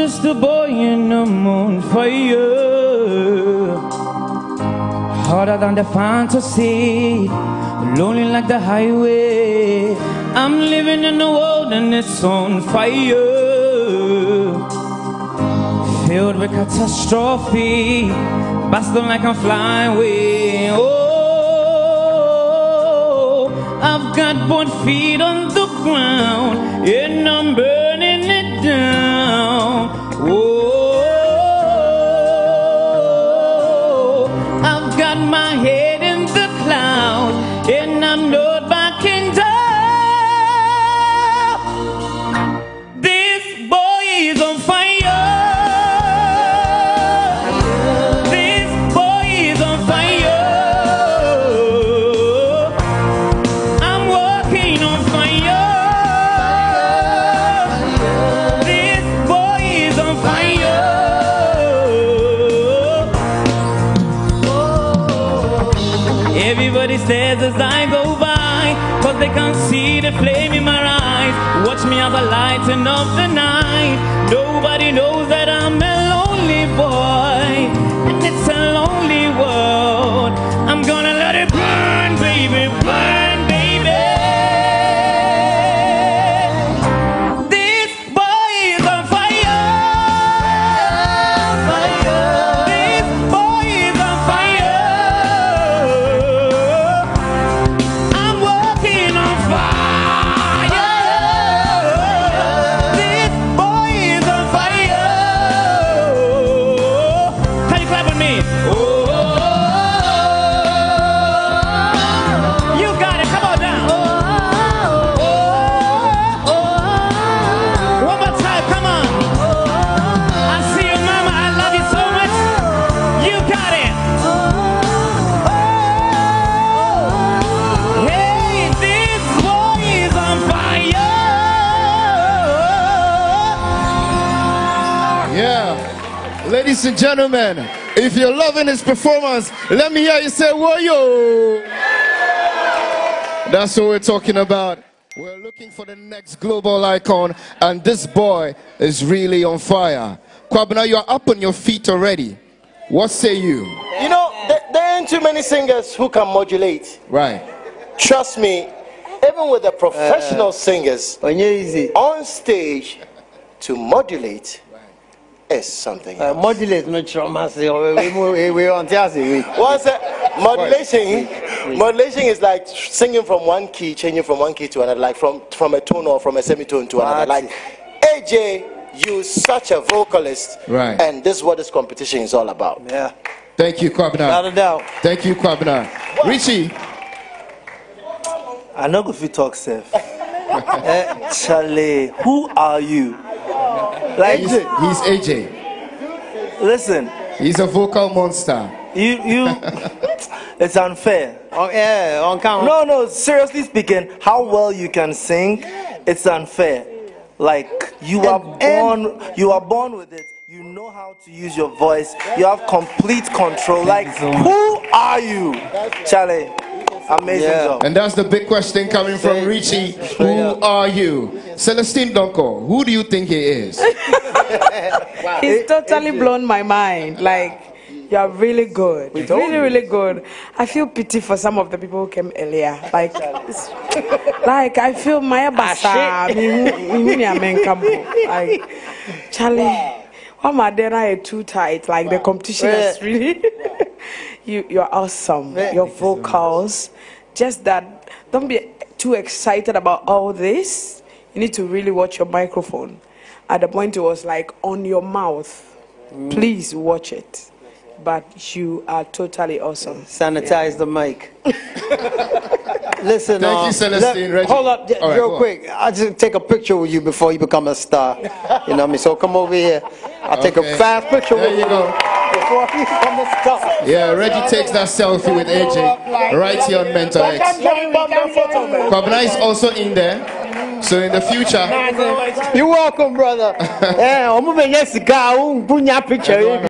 just a boy and I'm on fire. Harder than the fantasy, lonely like the highway. I'm living in a world and it's on fire, filled with catastrophe, bustling like I'm flying away. Oh, I've got both feet on the ground and I'm burning it down. Oh, I've got my head in the clouds and I'm not backing down. This boy is on fire. This boy is on fire. I'm walking on fire. This boy is on fire. Everybody stares as I go by, 'cause they can't see the flame in my eyes. Watch me as I lighten up the night. Nobody knows that I'm a lonely boy, and it's a lonely world. I'm gonna let it burn, baby, burn, baby. This boy is on fire. This boy is on fire. I'm walking on fire. This boy is on fire. Can you clap with me? Oh, you got it. Come on down. One more time. Come on. I see you, mama. I love you so much. You got it. Hey, this boy is on fire. Yeah. Ladies and gentlemen, if you're loving his performance, let me hear you say, whoa, yo. That's what we're talking about. We're looking for the next global icon, and this boy is really on fire. Kwabena, you're up on your feet already. What say you? You know, there ain't too many singers who can modulate. Right. Trust me, even with the professional singers on stage, to modulate is something else. Modulate no trauma. We on What's that? Modulation. Modulation is like singing from one key, changing from one key to another, like from a tone or from a semitone to another. Like AJ, you're such a vocalist, Right. and this is what this competition is all about. Yeah. Thank you, Kwabena. Without a doubt. Thank you, Kwabena. Richie. I know if you talk safe. Charlie, who are you? Like, He's AJ. listen, He's a vocal monster. you, it's unfair. Oh, yeah, on camera. No, seriously speaking, how well you can sing, it's unfair. Like, you are born with it. You know how to use your voice. You have complete control. Like, who are you? Charlie, amazing job. And that's the big question coming from Richy. Who are you? Celestine Donko, who do you think he is? He's totally blown my mind. Like, you are really good. Really, really good. I feel pity for some of the people who came earlier. Like, I feel Maya Basa. Like, Charlie, Wamadera is too tight. Like, the competition is really. You're awesome. Your vocals. Just that, don't be too excited about all this. You need to really watch your microphone. At the point it was like on your mouth. Please watch it. But you are totally awesome. Sanitize the mic. Listen, Thank you, Celestine. Reggie. hold up, All right, real quick. I'll just take a picture with you before you become a star. You know what I mean? So come over here. I'll take a fast picture with you go. before you become a star. Yeah, Reggie takes that selfie with AJ right here on Mentor X. Kwabena is also in there. So in the future, You're welcome, brother. Yeah, I'm going to get a picture.